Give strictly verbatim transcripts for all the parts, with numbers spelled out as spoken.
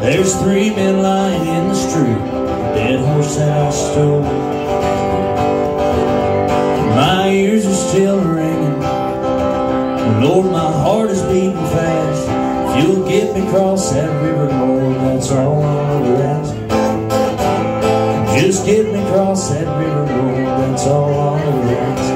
There's three men lying in the street, a dead horse that I stole. My ears are still ringing, Lord, my heart is beating fast. If you'll get me across that river, Lord, that's all I'll ever ask. Just get me across that river, Lord, that's all I'll ever ask.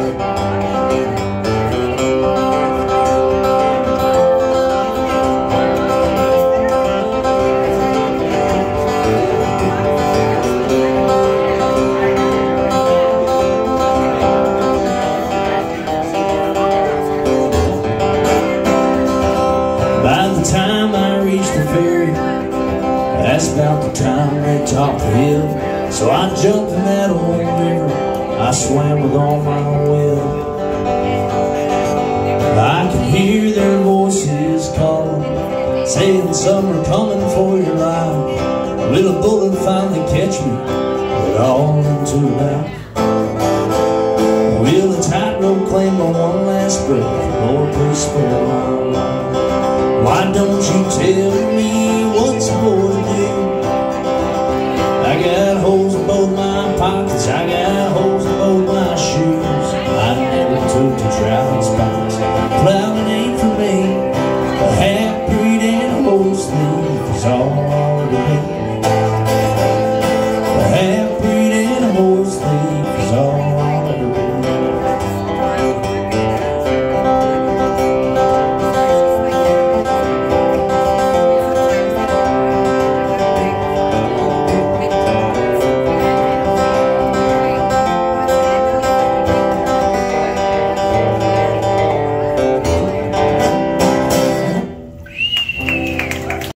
By the time I reached the ferry, that's about the time they topped the hill. So I jumped in that old river, I swam with all my will. I could hear their voices calling, saying some are coming for your life. Will a bullet finally catch me, but all into a knife? Will a tightrope claim my one last breath? Lord, please spare my life. Why don't you tell me what's more to do? I got holes in both my pockets, I got holes in both my shoes. I never took to driving spots, plowing ain't for me. A half-breed and a whole sleeve is all